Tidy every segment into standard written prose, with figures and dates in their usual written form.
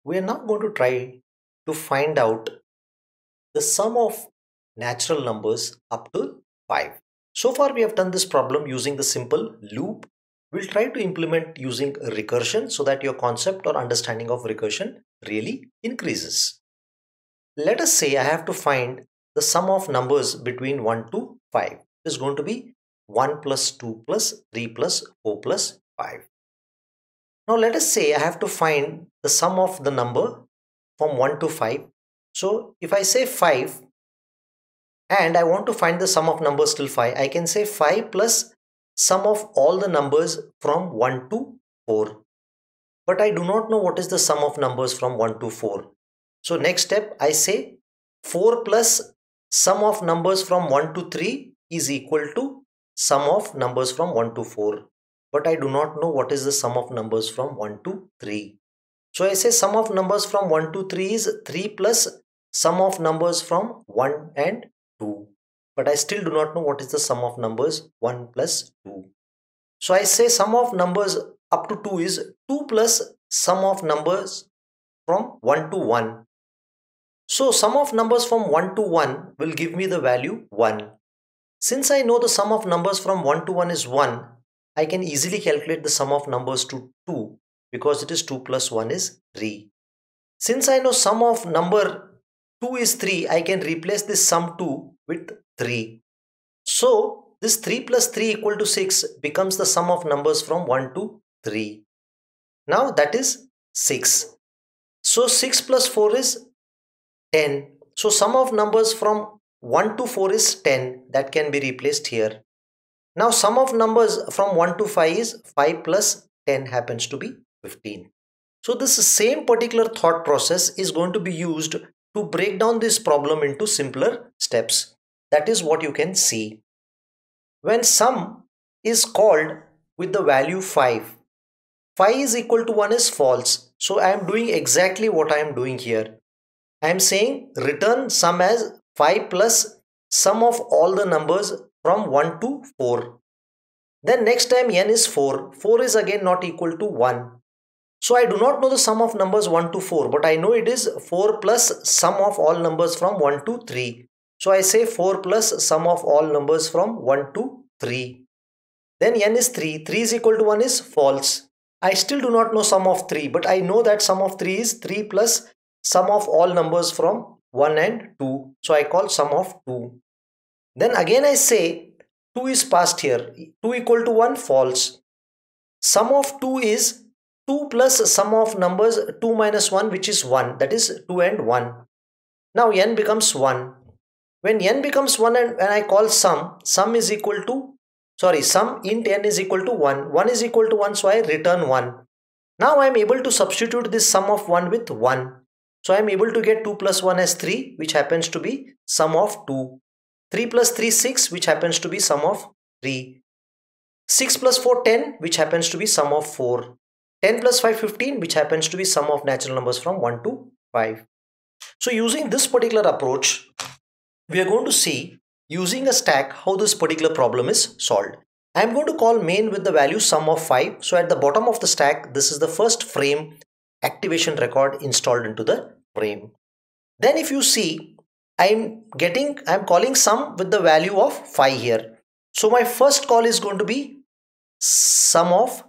we are now going to try to find out the sum of natural numbers up to 5. So far we have done this problem using the simple loop. We'll try to implement using recursion so that your concept or understanding of recursion really increases. Let us say I have to find the sum of numbers between 1 to 5. It is going to be 1 plus 2 plus 3 plus 4 plus 5. Now let us say I have to find the sum of the number from 1 to 5. So if I say 5 and I want to find the sum of numbers till 5, I can say 5 plus sum of all the numbers from 1 to 4. But I do not know what is the sum of numbers from 1 to 4. So next step I say 4 plus sum of numbers from 1 to 3 is equal to sum of numbers from 1 to 4. But I do not know what is the sum of numbers from 1 to 3. So I say sum of numbers from 1 to 3 is 3 plus sum of numbers from 1 and 2. But I still do not know what is the sum of numbers 1 plus 2. So I say sum of numbers up to 2 is 2 plus sum of numbers from 1 to 1. So sum of numbers from 1 to 1 will give me the value 1. Since I know the sum of numbers from 1 to 1 is 1, I can easily calculate the sum of numbers to 2 because it is 2 plus 1 is 3. Since I know sum of number 2 is 3, I can replace this sum 2 with 3. So this 3 plus 3 equal to 6 becomes the sum of numbers from 1 to 3. Now that is 6. So 6 plus 4 is 10. So sum of numbers from 1 to 4 is 10. That can be replaced here. Now sum of numbers from 1 to 5 is 5 plus 10 happens to be 15. So this same particular thought process is going to be used to break down this problem into simpler steps. That is what you can see. When sum is called with the value 5, 5 is equal to 1 is false. So I am doing exactly what I am doing here. I am saying return sum as 5 plus sum of all the numbers from 1 to 4. Then next time n is 4. 4 is again not equal to 1. So I do not know the sum of numbers 1 to 4, but I know it is 4 plus sum of all numbers from 1 to 3. So I say 4 plus sum of all numbers from 1 to 3. Then n is 3. 3 is equal to 1 is false. I still do not know sum of 3, but I know that sum of 3 is 3 plus sum of all numbers from 1 and 2. So I call sum of 2. Then again I say 2 is passed here. 2 equal to 1 false. Sum of 2 is 2 plus sum of numbers 2 minus 1, which is 1. That is 2 and 1. Now n becomes 1. When n becomes 1 and when I call sum is equal to, sum int n is equal to 1. 1 is equal to 1, so I return 1. Now I am able to substitute this sum of 1 with 1. So I am able to get 2 plus 1 as 3, which happens to be sum of 2. 3 plus 3 6, which happens to be sum of 3. 6 plus 4 10, which happens to be sum of 4. 10 plus 5 15, which happens to be sum of natural numbers from 1 to 5. So using this particular approach, we are going to see using a stack how this particular problem is solved. I am going to call main with the value sum of 5. So at the bottom of the stack, this is the first frame activation record installed into the frame. Then if you see, I'm calling sum with the value of 5 here. So my first call is going to be sum of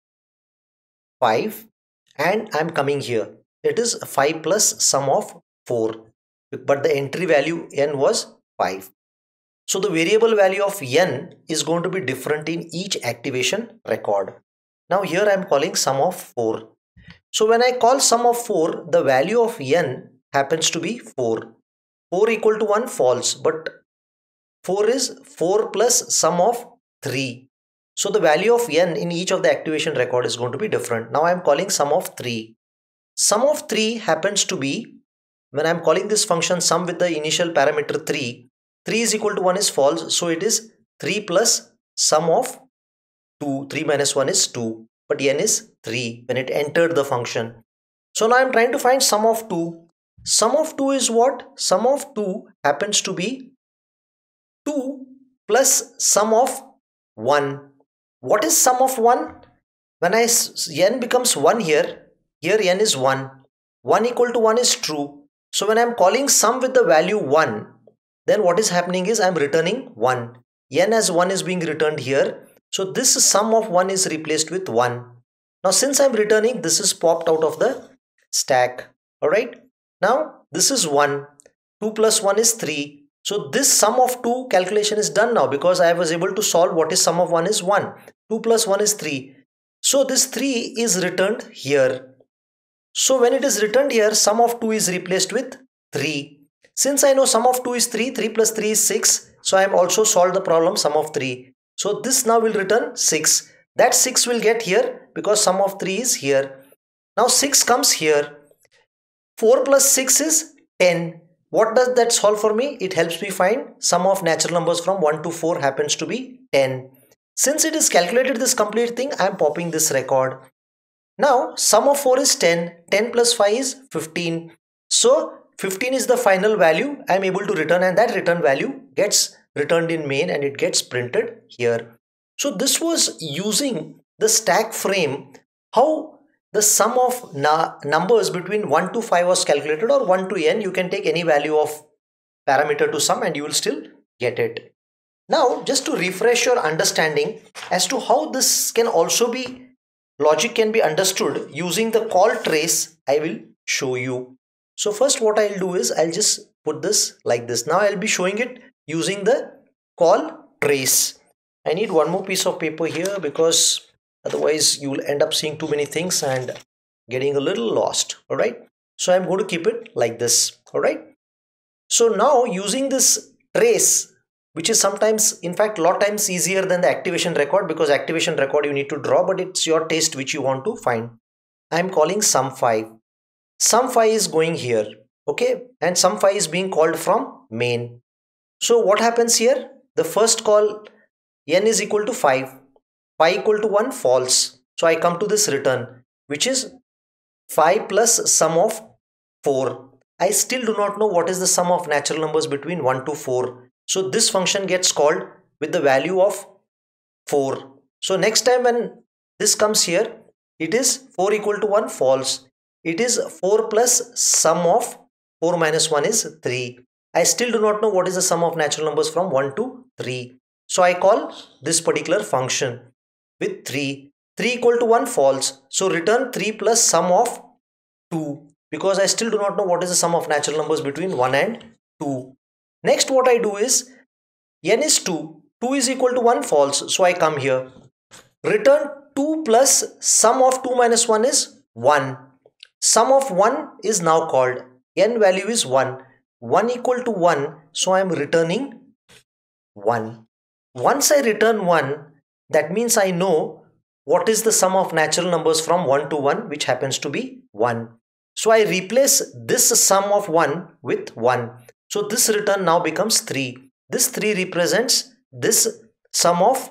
5 and I'm coming here. It is 5 plus sum of 4. But the entry value n was 5. So the variable value of n is going to be different in each activation record. Now here I am calling sum of 4. So when I call sum of 4, the value of n happens to be 4. 4 equal to 1 false, but 4 is 4 plus sum of 3. So the value of n in each of the activation record is going to be different. Now I am calling sum of 3. Sum of 3 happens to be, when I am calling this function sum with the initial parameter 3, 3 is equal to 1 is false. So it is 3 plus sum of 2. 3 minus 1 is 2. But n is 3 when it entered the function. So now I am trying to find sum of 2. Sum of 2 is what? Sum of 2 happens to be 2 plus sum of 1. What is sum of 1? When n becomes 1 here n is 1. 1 equal to 1 is true. So when I'm calling sum with the value 1, then what is happening is I'm returning 1. N as 1 is being returned here. So this sum of 1 is replaced with 1. Now since I'm returning, this is popped out of the stack. Alright. Now this is 1. 2 plus 1 is 3. So this sum of 2 calculation is done now because I was able to solve what is sum of 1 is 1. 2 plus 1 is 3. So this 3 is returned here. So when it is returned here, sum of 2 is replaced with 3. Since I know sum of 2 is 3, 3 plus 3 is 6. So I am also solved the problem sum of 3. So this now will return 6. That 6 will get here because sum of 3 is here. Now 6 comes here. 4 plus 6 is 10. What does that solve for me? It helps me find sum of natural numbers from 1 to 4 happens to be 10. Since it is calculated this complete thing, I am popping this record. Now sum of 4 is 10. 10 plus 5 is 15. So 15 is the final value I am able to return, and that return value gets returned in main and it gets printed here. So this was using the stack frame, how the sum of numbers between 1 to 5 was calculated, or 1 to n. You can take any value of parameter to sum and you will still get it. Now just to refresh your understanding as to how this can also be, logic can be understood using the call trace, I will show you. So first what I'll do is I'll just put this like this. Now I'll be showing it using the call trace. I need one more piece of paper here because otherwise you will end up seeing too many things and getting a little lost. Alright. So I'm going to keep it like this. Alright. So now using this trace, which is sometimes, in fact, lot times easier than the activation record, because activation record you need to draw, but it's your taste which you want to find. I'm calling sum5. Sum5 is going here, okay, and sum5 is being called from main. So what happens here? The first call, n is equal to 5, 5 equal to 1, false. So I come to this return, which is 5 plus sum of 4. I still do not know what is the sum of natural numbers between 1 to 4. So this function gets called with the value of 4. So next time when this comes here, it is 4 equal to 1, false. It is 4 plus sum of 4 minus 1 is 3. I still do not know what is the sum of natural numbers from 1 to 3. So I call this particular function with 3. 3 equal to 1, false. So return 3 plus sum of 2, because I still do not know what is the sum of natural numbers between 1 and 2. Next what I do is, n is 2. 2 is equal to 1, false. So I come here. Return 2 plus sum of 2 minus 1 is 1. Sum of 1 is now called. N value is 1. 1 equal to 1. So I am returning 1. Once I return 1, that means I know what is the sum of natural numbers from 1 to 1, which happens to be 1. So I replace this sum of 1 with 1. So this return now becomes 3. This 3 represents this sum of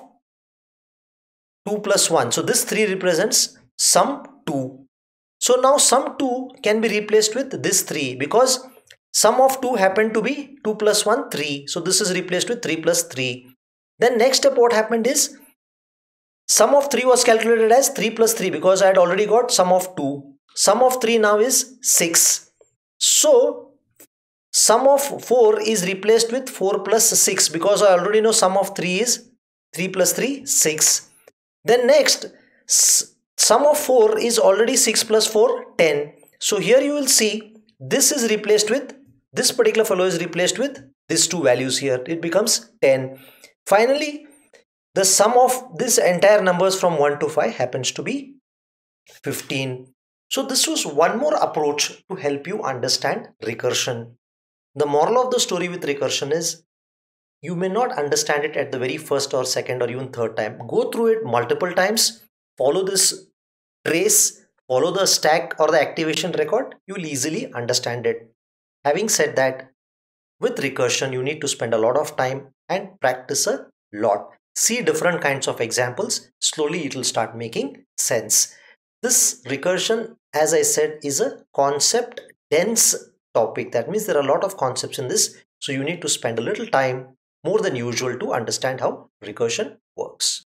2 plus 1. So this 3 represents sum 2. So now sum 2 can be replaced with this 3, because sum of 2 happened to be 2 plus 1, 3. So this is replaced with 3 plus 3. Then next step what happened is, sum of 3 was calculated as 3 plus 3 because I had already got sum of 2. Sum of 3 now is 6. So sum of 4 is replaced with 4 plus 6 because I already know sum of 3 is 3 plus 3, 6. Then next, sum of 4 is already 6 plus 4, 10. So here you will see this is replaced with, this particular fellow is replaced with these two values here. It becomes 10. Finally, the sum of this entire numbers from 1 to 5 happens to be 15. So this was one more approach to help you understand recursion. The moral of the story with recursion is, you may not understand it at the very first or second or even third time. Go through it multiple times, follow this trace, follow the stack or the activation record, you will easily understand it. Having said that, with recursion, you need to spend a lot of time and practice a lot. See different kinds of examples. Slowly it will start making sense. This recursion, as I said, is a concept dense topic. That means there are a lot of concepts in this. So you need to spend a little time, more than usual, to understand how recursion works.